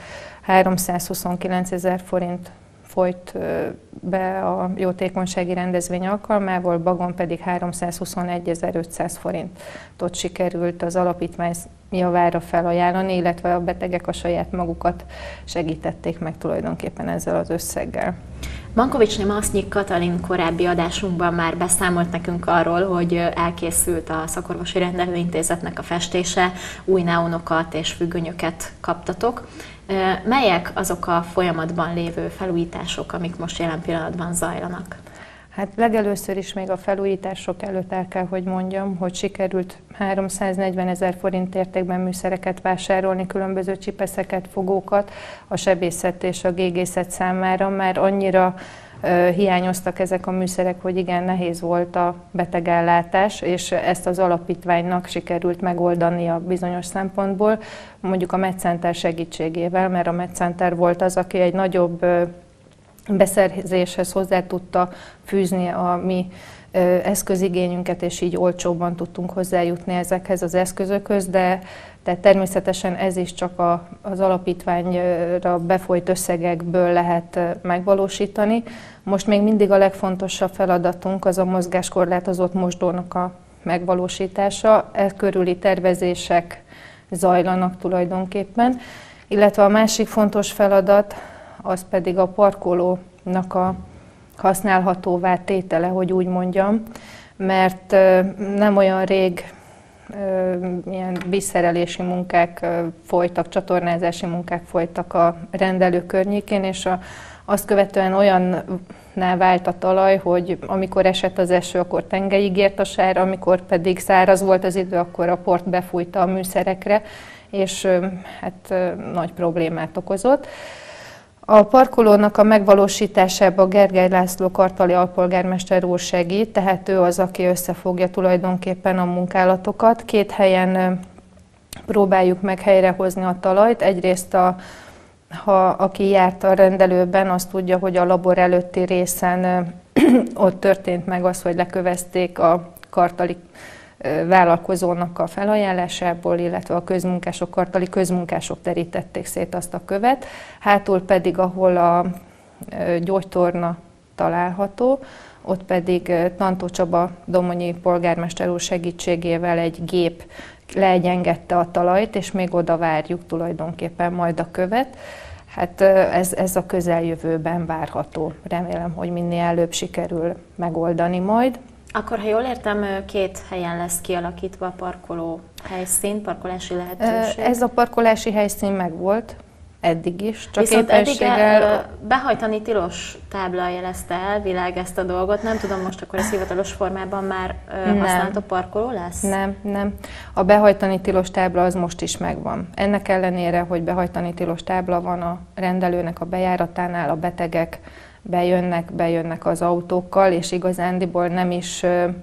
háromszázhuszonkilencezer forint folyt be a jótékonysági rendezvény alkalmával, Bagon pedig háromszázhuszonegyezer-ötszáz forintot sikerült az alapítvány javára felajánlani, illetve a betegek a saját magukat segítették meg tulajdonképpen ezzel az összeggel. Mankovicsné Masznyik Katalin korábbi adásunkban már beszámolt nekünk arról, hogy elkészült a Szakorvosi Rendelőintézetnek a festése, új neonokat és függönyöket kaptatok. Melyek azok a folyamatban lévő felújítások, amik most jelen pillanatban zajlanak? Hát legelőször is még a felújítások előtt el kell, hogy mondjam, hogy sikerült háromszáznegyvenezer forint értékben műszereket vásárolni, különböző csipeszeket, fogókat a sebészet és a gégészet számára, már annyira uh, hiányoztak ezek a műszerek, hogy igen, nehéz volt a betegellátás, és ezt az alapítványnak sikerült megoldania bizonyos szempontból, mondjuk a MedCenter segítségével, mert a MedCenter volt az, aki egy nagyobb uh, beszerzéshez hozzá tudta fűzni a mi eszközigényünket, és így olcsóbban tudtunk hozzájutni ezekhez az eszközökhöz, de, de természetesen ez is csak a, az alapítványra befolyt összegekből lehet megvalósítani. Most még mindig a legfontosabb feladatunk az a mozgáskorlátozott mosdónak a megvalósítása. E körüli tervezések zajlanak tulajdonképpen, illetve a másik fontos feladat az pedig a parkolónak a használhatóvá tétele, hogy úgy mondjam, mert nem olyan rég ilyen vízszerelési munkák folytak, csatornázási munkák folytak a rendelő környékén, és a, azt követően olyanná vált a talaj, hogy amikor esett az eső, akkor tengelyig ért a sár, amikor pedig száraz volt az idő, akkor a port befújta a műszerekre, és hát nagy problémát okozott. A parkolónak a megvalósításában Gergely László kartali alpolgármester úr segít, tehát ő az, aki összefogja tulajdonképpen a munkálatokat. Két helyen próbáljuk meg helyrehozni a talajt. Egyrészt, a, ha aki járt a rendelőben, az tudja, hogy a labor előtti részen ott történt meg az, hogy lekövezték a kartali vállalkozónak a felajánlásából, illetve a közmunkások, kartali közmunkások terítették szét azt a követ. Hátul pedig, ahol a gyógytorna található, ott pedig Tantó Csaba domonyi polgármester úr segítségével egy gép leegyengedte a talajt, és még oda várjuk tulajdonképpen majd a követ. Hát ez, ez a közeljövőben várható. Remélem, hogy minél előbb sikerül megoldani majd. Akkor, ha jól értem, két helyen lesz kialakítva a parkoló helyszín, parkolási lehetőség. Ez a parkolási helyszín megvolt eddig is, csak viszont éppenséggel... eddig behajtani tilos tábla jelezte elvileg ezt a dolgot. Nem tudom, most akkor ez hivatalos formában már használható parkoló lesz? Nem, nem. A behajtani tilos tábla az most is megvan. Ennek ellenére, hogy behajtani tilos tábla van a rendelőnek a bejáratánál, a betegek bejönnek, bejönnek az autókkal, és igazándiból nem is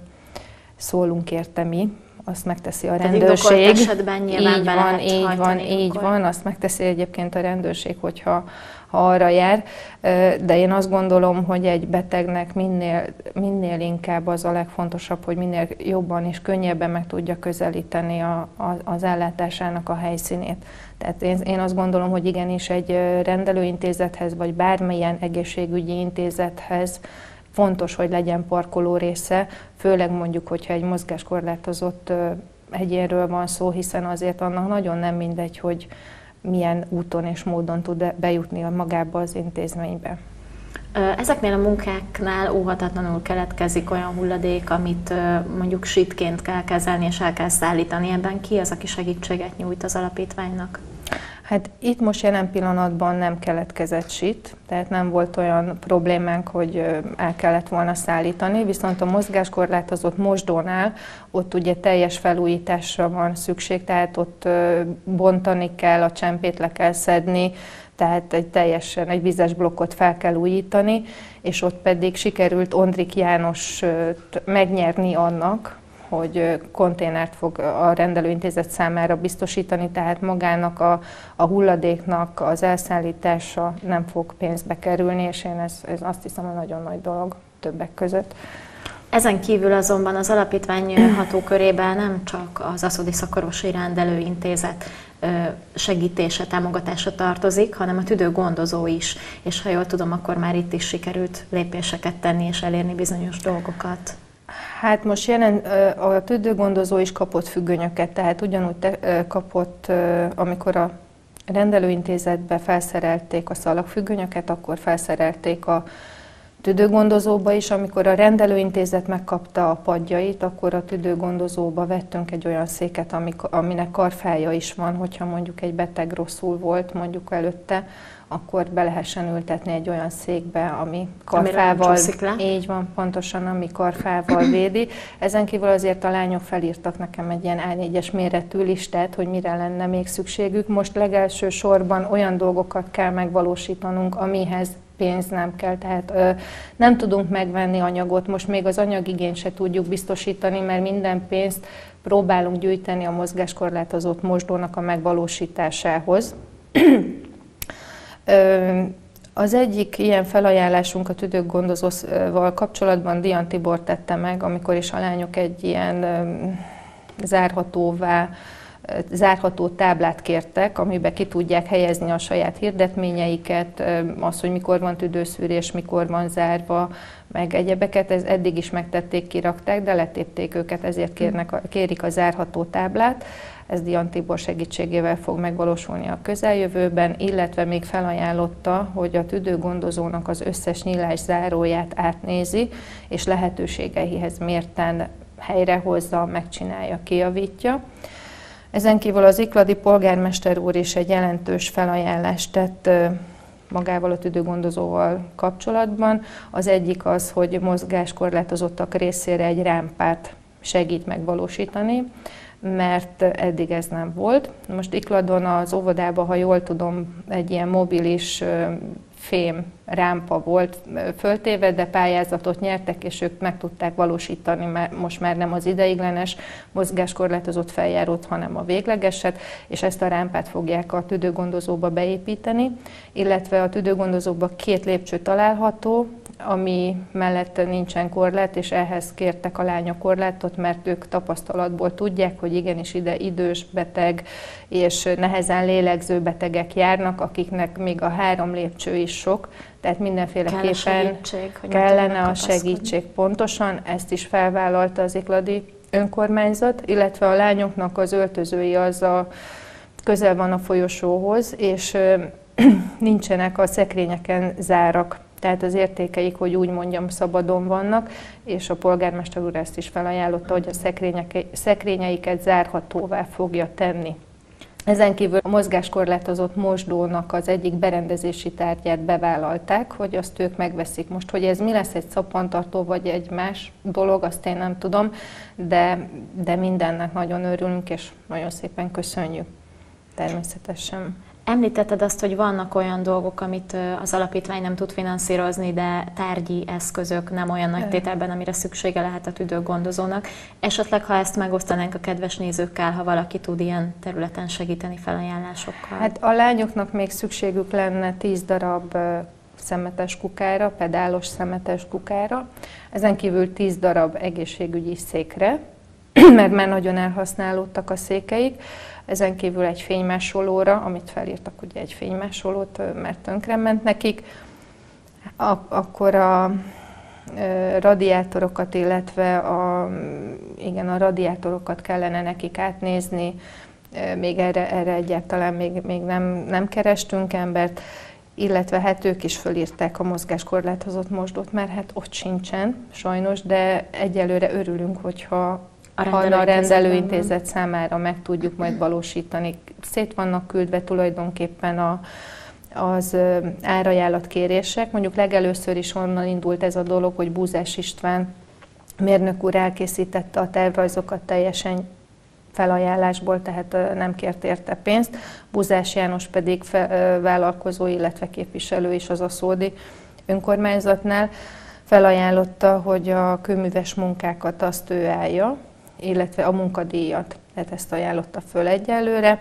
szólunk érte mi, azt megteszi a rendőrség. Esetben nyilván így be van, lehet így van, így van, azt megteszi egyébként a rendőrség, hogyha ha arra jár, de én azt gondolom, hogy egy betegnek minél, minél inkább az a legfontosabb, hogy minél jobban és könnyebben meg tudja közelíteni a, a, az ellátásának a helyszínét. Tehát én, én azt gondolom, hogy igenis egy rendelőintézethez, vagy bármilyen egészségügyi intézethez fontos, hogy legyen parkoló része, főleg mondjuk, hogyha egy mozgáskorlátozott egyénről van szó, hiszen azért annak nagyon nem mindegy, hogy milyen úton és módon tud bejutni magába az intézménybe. Ezeknél a munkáknál óhatatlanul keletkezik olyan hulladék, amit mondjuk sitként kell kezelni és el kell szállítani. Ebben ki az, aki segítséget nyújt az alapítványnak? Hát itt most jelen pillanatban nem keletkezett sit, tehát nem volt olyan problémánk, hogy el kellett volna szállítani, viszont a mozgáskorlátozott mosdónál ott ugye teljes felújításra van szükség, tehát ott bontani kell, a csempét le kell szedni, tehát egy teljesen egy vizes blokkot fel kell újítani, és ott pedig sikerült Ondrik János megnyerni annak, hogy konténert fog a rendelőintézet számára biztosítani, tehát magának a, a hulladéknak az elszállítása nem fog pénzbe kerülni, és én ez, ez azt hiszem, hogy nagyon nagy dolog többek között. Ezen kívül azonban az alapítvány hatókörében nem csak az Aszódi Szakorvosi Rendelőintézet segítése, támogatása tartozik, hanem a tüdőgondozó is. És ha jól tudom, akkor már itt is sikerült lépéseket tenni és elérni bizonyos dolgokat. Hát most jelen a tüdőgondozó is kapott függönyöket, tehát ugyanúgy te, kapott, amikor a rendelőintézetbe felszerelték a szalagfüggönyöket, akkor felszerelték a tüdőgondozóba is. Amikor a rendelőintézet megkapta a padjait, akkor a tüdőgondozóba vettünk egy olyan széket, aminek karfája is van, hogyha mondjuk egy beteg rosszul volt mondjuk előtte, akkor be lehessen ültetni egy olyan székbe, ami karfával, így van, pontosan, ami karfával védi. Ezen kívül azért a lányok felírtak nekem egy ilyen á négyes méretű listát, hogy mire lenne még szükségük. Most legelső sorban olyan dolgokat kell megvalósítanunk, amihez pénz nem kell, tehát ö, nem tudunk megvenni anyagot, most még az anyagigényt se tudjuk biztosítani, mert minden pénzt próbálunk gyűjteni a mozgáskorlátozott mosdónak a megvalósításához. Az egyik ilyen felajánlásunk a tüdőgondozóval kapcsolatban Dian Tibor tette meg, amikor is a lányok egy ilyen zárhatóvá, zárható táblát kértek, amiben ki tudják helyezni a saját hirdetményeiket, az, hogy mikor van tüdőszűrés, mikor van zárva, meg egyebeket, ez eddig is megtették, kirakták, de letépték őket, ezért kérnek, kérik a zárható táblát. Ez Dian Tibor segítségével fog megvalósulni a közeljövőben, illetve még felajánlotta, hogy a tüdőgondozónak az összes nyílás záróját átnézi, és lehetőségeihez mérten helyrehozza, megcsinálja, kijavítja. Ezen kívül az ikladi polgármester úr is egy jelentős felajánlást tett magával a tüdőgondozóval kapcsolatban. Az egyik az, hogy mozgáskorlátozottak részére egy rámpát segít megvalósítani, mert eddig ez nem volt. Most Ikladon az óvodában, ha jól tudom, egy ilyen mobilis fém rámpa volt föltéve, de pályázatot nyertek, és ők meg tudták valósítani, mert most már nem az ideiglenes mozgáskorlátozott feljárót, hanem a véglegeset, és ezt a rámpát fogják a tüdőgondozóba beépíteni, illetve a tüdőgondozóba két lépcső található, ami mellett nincsen korlát, és ehhez kértek a lányok korlátot, mert ők tapasztalatból tudják, hogy igenis ide idős, beteg és nehezen lélegző betegek járnak, akiknek még a három lépcső is sok, tehát mindenféleképpen segítség, kellene a segítség pontosan, ezt is felvállalta az ikladi önkormányzat, illetve a lányoknak az öltözői az a közel van a folyosóhoz, és nincsenek a szekrényeken zárak. Tehát az értékeik, hogy úgy mondjam, szabadon vannak, és a polgármester úr ezt is felajánlotta, hogy a szekrényeiket zárhatóvá fogja tenni. Ezen kívül a mozgáskorlátozott mosdónak az egyik berendezési tárgyát bevállalták, hogy azt ők megveszik. Most, hogy ez mi lesz, egy szappantartó vagy egy más dolog, azt én nem tudom, de, de mindennek nagyon örülünk, és nagyon szépen köszönjük természetesen. Említetted azt, hogy vannak olyan dolgok, amit az alapítvány nem tud finanszírozni, de tárgyi eszközök nem olyan nagy tételben, amire szüksége lehet a tüdőgondozónak. Esetleg, ha ezt megosztanánk a kedves nézőkkel, ha valaki tud ilyen területen segíteni felajánlásokkal? Hát a lányoknak még szükségük lenne tíz darab szemetes kukára, pedálos szemetes kukára, ezen kívül tíz darab egészségügyi székre, mert már nagyon elhasználódtak a székeik. Ezen kívül egy fénymásolóra, amit felírtak, ugye egy fénymásolót, mert tönkrement nekik. Ak- akkor a radiátorokat, illetve a, igen, a radiátorokat kellene nekik átnézni, még erre, erre egyáltalán még, még nem, nem kerestünk embert, illetve hát ők is fölírták a mozgáskorlátozott mosdót, mert hát ott sincsen sajnos, de egyelőre örülünk, hogyha a rendelőintézet, a rendelőintézet számára meg tudjuk majd valósítani. Szét vannak küldve tulajdonképpen a, az árajánlatkérések. Mondjuk legelőször is onnan indult ez a dolog, hogy Búzás István mérnök úr elkészítette a tervrajzokat teljesen felajánlásból, tehát nem kért érte pénzt. Búzás János pedig fe, vállalkozó, illetve képviselő is az aszódi önkormányzatnál felajánlotta, hogy a kőműves munkákat azt ő állja, illetve a munkadíjat, tehát ezt ajánlotta föl egyelőre.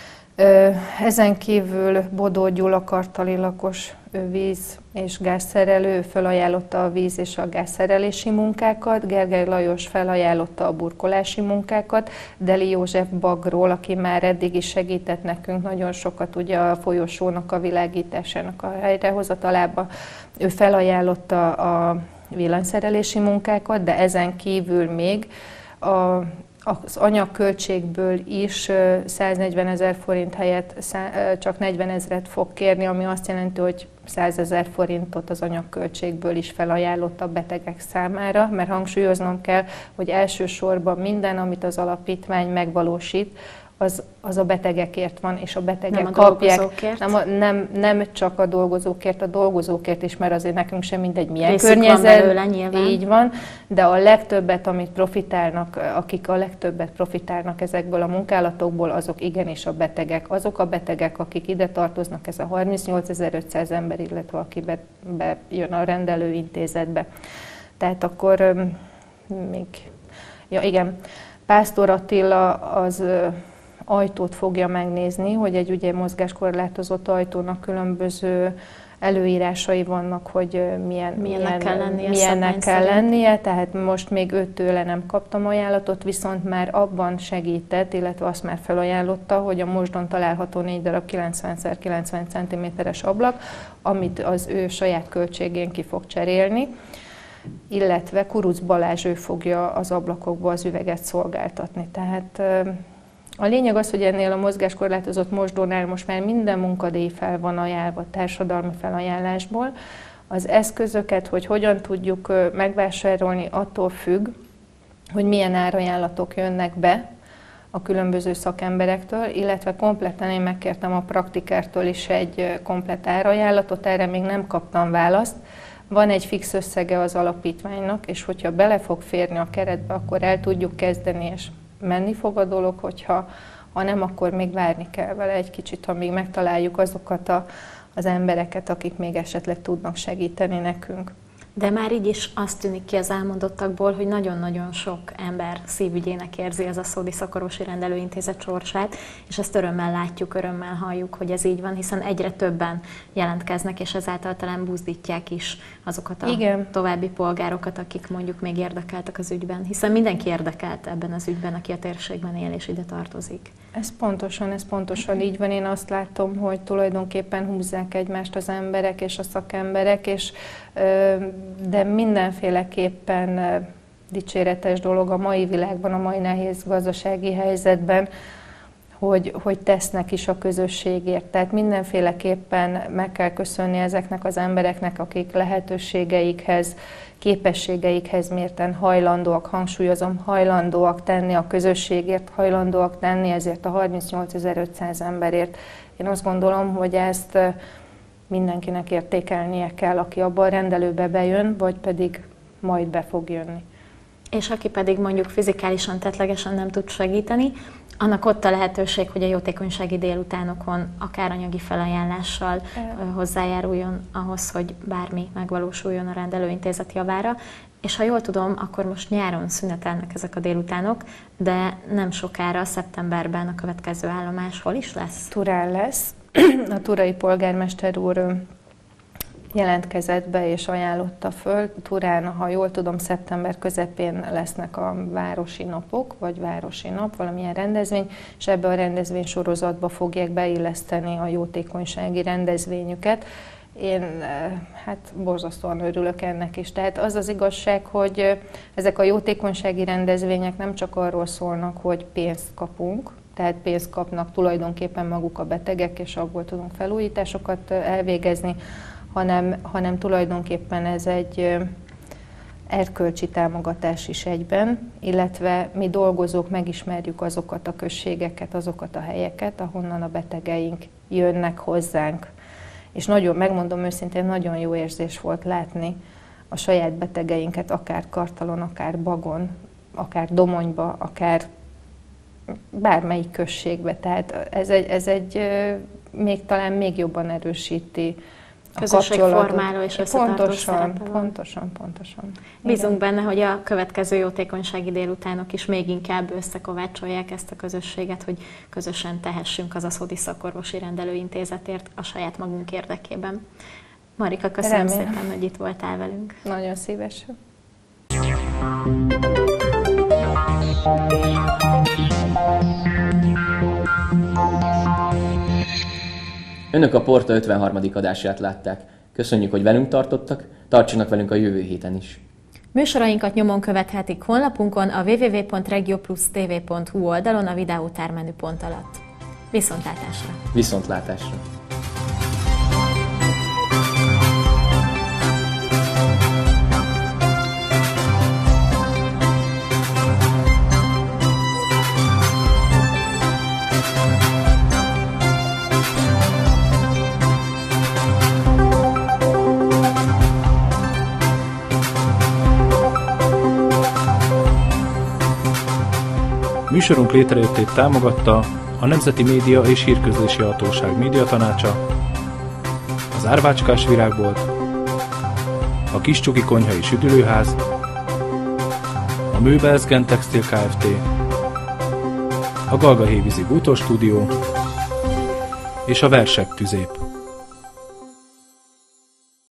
Ezen kívül Bodó Gyula kartali lakos víz- és gázszerelő felajánlotta a víz- és a gázszerelési munkákat, Gergely Lajos felajánlotta a burkolási munkákat, Deli József Bagról, aki már eddig is segített nekünk nagyon sokat ugye a folyosónak a világításának a helyrehozatalába, ő felajánlotta a villanyszerelési munkákat, de ezen kívül még a az anyagköltségből is száznegyven ezer forint helyett csak negyven ezret fog kérni, ami azt jelenti, hogy százezer forintot az anyagköltségből is felajánlott a betegek számára, mert hangsúlyoznom kell, hogy elsősorban minden, amit az alapítvány megvalósít, az, az a betegekért van, és a betegek nem a kapják. Dolgozókért. Nem, a, nem, nem csak a dolgozókért, a dolgozókért is, mert azért nekünk sem mindegy, milyen Részük környezet. van belőle, nyilván. Így van, de a legtöbbet, amit profitálnak, akik a legtöbbet profitálnak ezekből a munkálatokból, azok igenis a betegek. Azok a betegek, akik ide tartoznak, ez a harmincnyolcezer-ötszáz ember, illetve aki be, bejön a rendelőintézetbe. Tehát akkor um, még, ja igen, Pásztor Attila az ajtót fogja megnézni, hogy egy ugye mozgáskorlátozott ajtónak különböző előírásai vannak, hogy milyen, milyennek kell lennie, milyennek kell lennie, tehát most még őt tőle nem kaptam ajánlatot, viszont már abban segített, illetve azt már felajánlotta, hogy a mosdon található négy darab kilencven szer kilencven centiméteres ablak, amit az ő saját költségén ki fog cserélni, illetve Kuruc Balázs ő fogja az ablakokba az üveget szolgáltatni. Tehát a lényeg az, hogy ennél a mozgáskorlátozott mosdónál most már minden munkadíj fel van ajánlva társadalmi felajánlásból. Az eszközöket, hogy hogyan tudjuk megvásárolni, attól függ, hogy milyen árajánlatok jönnek be a különböző szakemberektől, illetve kompletten én megkértem a praktikártól is egy komplett árajánlatot, erre még nem kaptam választ. Van egy fix összege az alapítványnak, és hogyha bele fog férni a keretbe, akkor el tudjuk kezdeni, és menni fog a dolog, hogyha ha nem, akkor még várni kell vele egy kicsit, amíg megtaláljuk azokat a, az embereket, akik még esetleg tudnak segíteni nekünk. De már így is azt tűnik ki az elmondottakból, hogy nagyon-nagyon sok ember szívügyének érzi az Aszódi Szakorvosi Rendelőintézet sorsát, és ezt örömmel látjuk, örömmel halljuk, hogy ez így van, hiszen egyre többen jelentkeznek, és ezáltal talán buzdítják is azokat a Igen. további polgárokat, akik mondjuk még érdekeltek az ügyben, hiszen mindenki érdekelt ebben az ügyben, aki a térségben él és ide tartozik. Ez pontosan, ez pontosan így van. Én azt látom, hogy tulajdonképpen húzzák egymást az emberek és a szakemberek, és, de mindenféleképpen dicséretes dolog a mai világban, a mai nehéz gazdasági helyzetben, hogy, hogy tesznek is a közösségért. Tehát mindenféleképpen meg kell köszönni ezeknek az embereknek, akik lehetőségeikhez, képességeikhez mérten hajlandóak, hangsúlyozom, hajlandóak tenni a közösségért, hajlandóak tenni ezért a harmincnyolcezer-ötszáz emberért. Én azt gondolom, hogy ezt mindenkinek értékelnie kell, aki abban a rendelőbe bejön, vagy pedig majd be fog jönni. És aki pedig mondjuk fizikálisan, tettlegesen nem tud segíteni, annak ott a lehetőség, hogy a jótékonysági délutánokon akár anyagi felajánlással e. hozzájáruljon ahhoz, hogy bármi megvalósuljon a rendelőintézet javára. És ha jól tudom, akkor most nyáron szünetelnek ezek a délutánok, de nem sokára, szeptemberben a következő állomás hol is lesz? Turán lesz. A turai polgármester úr jelentkezett be és ajánlotta föl. Turán, ha jól tudom, szeptember közepén lesznek a városi napok, vagy városi nap, valamilyen rendezvény, és ebbe a rendezvény sorozatba fogják beilleszteni a jótékonysági rendezvényüket. Én hát borzasztóan örülök ennek is. Tehát az az igazság, hogy ezek a jótékonysági rendezvények nem csak arról szólnak, hogy pénzt kapunk, tehát pénzt kapnak tulajdonképpen maguk a betegek, és abból tudunk felújításokat elvégezni, hanem, hanem tulajdonképpen ez egy erkölcsi támogatás is egyben, illetve mi dolgozók megismerjük azokat a községeket, azokat a helyeket, ahonnan a betegeink jönnek hozzánk. És nagyon, megmondom őszintén, nagyon jó érzés volt látni a saját betegeinket, akár Kartalon, akár Bagon, akár Domonyba, akár bármelyik községbe. Tehát ez egy, ez egy még talán még jobban erősíti a közösségformáló és összetartó pontosan, szerepe van. pontosan, pontosan. Bízunk benne, hogy a következő jótékonysági délutánok is még inkább összekovácsolják ezt a közösséget, hogy közösen tehessünk az Aszódi Szakorvosi Rendelőintézetért a saját magunk érdekében. Marika, köszönöm Remélem. szépen, hogy itt voltál velünk. Nagyon szívesen. Önök a Porta ötvenharmadik adását látták. Köszönjük, hogy velünk tartottak, tartsanak velünk a jövő héten is. Műsorainkat nyomon követhetik honlapunkon a double-u double-u double-u pont regioplusz-tv pont hu oldalon a videó tármenüpont alatt. Viszontlátásra! Viszontlátásra! Műsorunk létrejöttét támogatta a Nemzeti Média és Hírközlési Hatóság médiatanácsa, az Árvácskás Virágbolt, a Kiscsuki Konyhai Südülőház, a Möbelszgen Textil Kft., a Galgahévízi Bútorstúdió és a Versek Tüzép.